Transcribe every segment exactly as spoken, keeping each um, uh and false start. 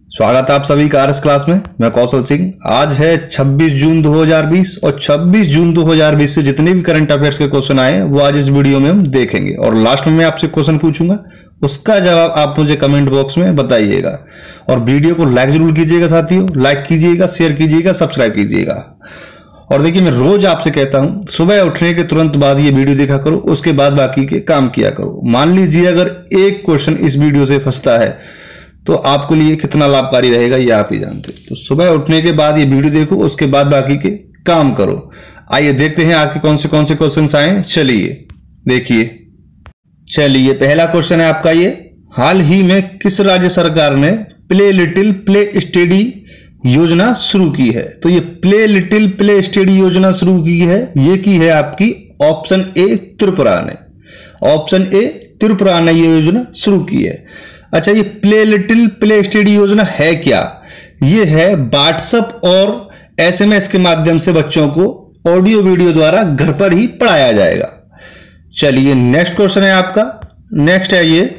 स्वागत है आप सभी का आरएस क्लास में। मैं कौशल सिंह। आज है छब्बीस जून दो हज़ार बीस और छब्बीस जून दो हज़ार बीस से जितने भी करंट अफेयर्स के क्वेश्चन आए हैं वो आज इस वीडियो में हम देखेंगे और लास्ट में मैं आपसे क्वेश्चन पूछूंगा, उसका जवाब आप मुझे कमेंट बॉक्स में बताइएगा। और वीडियो को लाइक जरूर कीजिएगा साथियों, लाइक कीजिएगा, शेयर कीजिएगा, सब्सक्राइब कीजिएगा। और देखिए, मैं रोज आपसे कहता हूं सुबह उठने के तुरंत बाद ये वीडियो देखा करो, उसके बाद बाकी के काम किया करो। मान लीजिए अगर एक क्वेश्चन इस वीडियो से फंसता है तो आपके लिए कितना लाभकारी रहेगा ये आप ही जानते हैं। तो सुबह उठने के बाद ये वीडियो देखो, उसके बाद बाकी के काम करो। आइए देखते हैं आज के कौन से कौन से क्वेश्चन आए। चलिए देखिए, चलिए पहला क्वेश्चन है आपका ये, हाल ही में किस राज्य सरकार ने प्ले लिटिल प्ले स्टडी योजना शुरू की है? तो ये प्ले लिटिल प्ले स्टडी योजना शुरू की है, ये की है आपकी ऑप्शन ए त्रिपुरा ने। ऑप्शन ए त्रिपुरा ने ये योजना शुरू की है। अच्छा, ये प्ले लिटिल प्ले स्टडी योजना है क्या? ये है व्हाट्सएप और एसएमएस के माध्यम से बच्चों को ऑडियो वीडियो द्वारा घर पर ही पढ़ाया जाएगा। चलिए नेक्स्ट क्वेश्चन है आपका। नेक्स्ट है ये,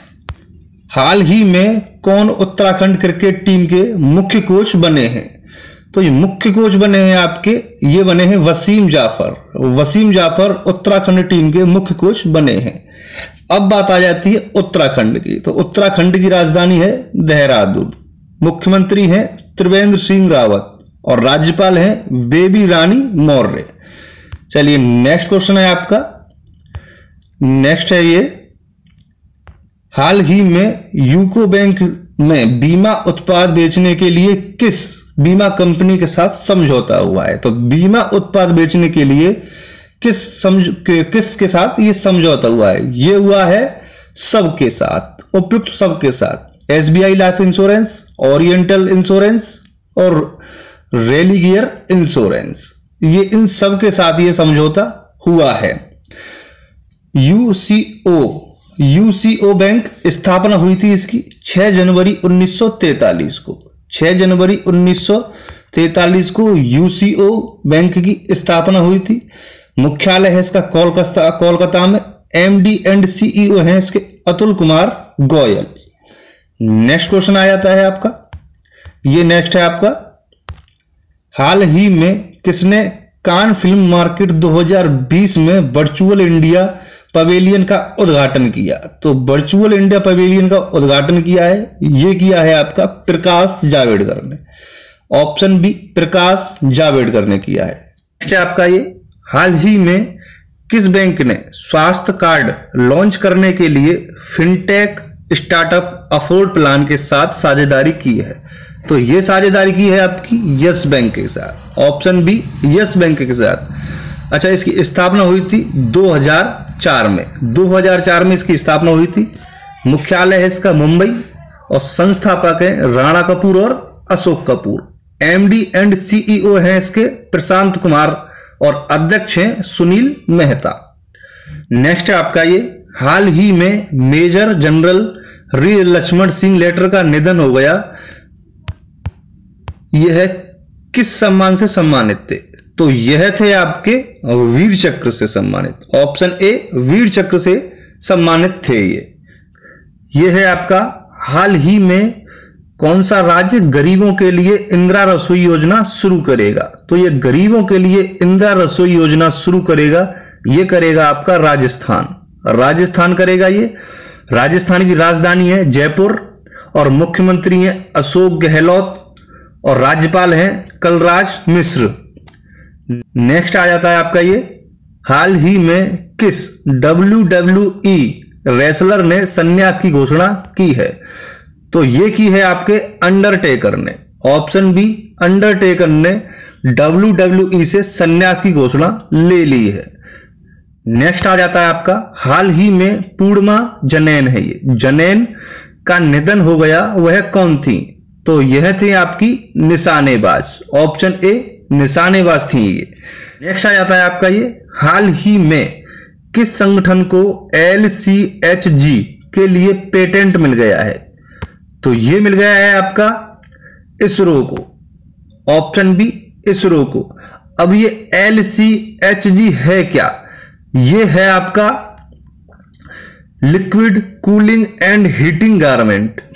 हाल ही में कौन उत्तराखंड क्रिकेट टीम के मुख्य कोच बने हैं? तो ये मुख्य कोच बने हैं आपके, ये बने हैं वसीम जाफर। वसीम जाफर उत्तराखंड टीम के मुख्य कोच बने हैं। अब बात आ जाती है उत्तराखंड की। तो उत्तराखंड की राजधानी है देहरादून, मुख्यमंत्री हैं त्रिवेंद्र सिंह रावत और राज्यपाल हैं बेबी रानी मौर्य। चलिए नेक्स्ट क्वेश्चन है आपका। नेक्स्ट है ये, हाल ही में यूको बैंक में बीमा उत्पाद बेचने के लिए किस बीमा कंपनी के साथ समझौता हुआ है? तो बीमा उत्पाद बेचने के लिए किस समझ किस के साथ ये समझौता हुआ है? ये हुआ है सबके साथ, उपयुक्त सबके साथ। SBI life insurance, oriental insurance और रेलिगियर इंश्योरेंस, ये इन सब के साथ ये समझौता हुआ है। यूसीओ यूसीओ बैंक स्थापना हुई थी इसकी छह जनवरी उन्नीस सौ तैंतालीस को। छह जनवरी उन्नीस सौ तैंतालीस को यूसीओ बैंक की स्थापना हुई थी। मुख्यालय है इसका कोलकाता कोलकाता में। एमडी एंड सीईओ हैं इसके अतुल कुमार गोयल। नेक्स्ट क्वेश्चन आ जाता है आपका ये। नेक्स्ट है आपका, हाल ही में किसने कान फिल्म मार्केट दो हज़ार बीस में वर्चुअल इंडिया पवेलियन का उद्घाटन किया? तो वर्चुअल इंडिया पवेलियन का उद्घाटन किया है, ये किया है आपका प्रकाश जावड़ेकर ने। ऑप्शन बी प्रकाश जावड़ेकर ने किया है। नेक्स्ट है आपका ये, हाल ही में किस बैंक ने स्वास्थ्य कार्ड लॉन्च करने के लिए फिनटेक स्टार्टअप अफोर्ड प्लान के साथ साझेदारी की है? तो ये साझेदारी की है आपकी यस बैंक के साथ। ऑप्शन बी यस बैंक के साथ। अच्छा, इसकी स्थापना हुई थी दो हज़ार चार में। दो हज़ार चार में इसकी स्थापना हुई थी। मुख्यालय है इसका मुंबई और संस्थापक हैं राणा कपूर और Ashok Kapoor. MD and CEO हैं इसके प्रशांत कुमार और अध्यक्ष हैं सुनील मेहता। नेक्स्ट है आपका ये, हाल ही में मेजर जनरल री लक्ष्मण सिंह लेटर का निधन हो गया, यह है किस सम्मान से सम्मानित थे? तो यह थे आपके वीर चक्र से सम्मानित। ऑप्शन ए वीर चक्र से सम्मानित थे ये। यह है आपका, हाल ही में कौन सा राज्य गरीबों के लिए इंदिरा रसोई योजना शुरू करेगा? तो ये गरीबों के लिए इंदिरा रसोई योजना शुरू करेगा, ये करेगा आपका राजस्थान। राजस्थान करेगा ये। राजस्थान की राजधानी है जयपुर और मुख्यमंत्री हैं अशोक गहलोत और राज्यपाल हैं कलराज मिश्र। नेक्स्ट आ जाता है आपका ये, हाल ही में किस डब्ल्यू डब्ल्यू ई रेसलर ने संन्यास की घोषणा की है? तो ये की है आपके अंडरटेकर ने। ऑप्शन बी अंडरटेकर ने डब्ल्यू डब्ल्यू ई से संन्यास की घोषणा ले ली है। नेक्स्ट आ जाता है आपका, हाल ही में पूर्णिमा जैन है ये, जैन का निधन हो गया, वह कौन थी? तो यह थी आपकी निशानेबाज। ऑप्शन ए निशानेबाज थी ये। नेक्स्ट आ जाता है आपका ये, हाल ही में किस संगठन को एल सी एच जी के लिए पेटेंट मिल गया है? तो ये मिल गया है आपका इसरो को। ऑप्शन बी इसरो को। अब ये एल सी एच जी है क्या? ये है आपका liquid cooling and heating garment.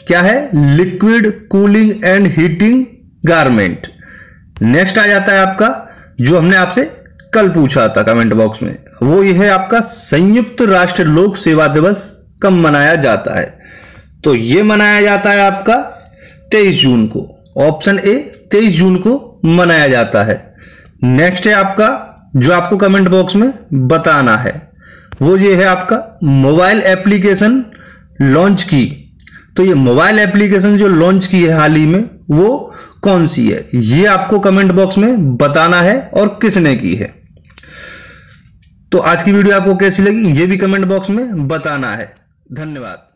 क्या है? Liquid cooling and heating garment. Next आ जाता है आपका जो हमने आपसे कल पूछा था कमेंट बॉक्स में, वो ये है आपका संयुक्त राष्ट्र लोक सेवा दिवस कब मनाया जाता है? तो ये मनाया जाता है आपका तेईस जून को। ऑप्शन ए तेईस जून को मनाया जाता है। नेक्स्ट है आपका जो आपको कमेंट बॉक्स में बताना है वो ये है आपका मोबाइल एप्लीकेशन लॉन्च की। तो ये मोबाइल एप्लीकेशन जो लॉन्च की है हाल ही में वो कौन सी है, ये आपको कमेंट बॉक्स में बताना है और किसने की है। तो आज की वीडियो आपको कैसी लगी ये भी कमेंट बॉक्स में बताना है। धन्यवाद।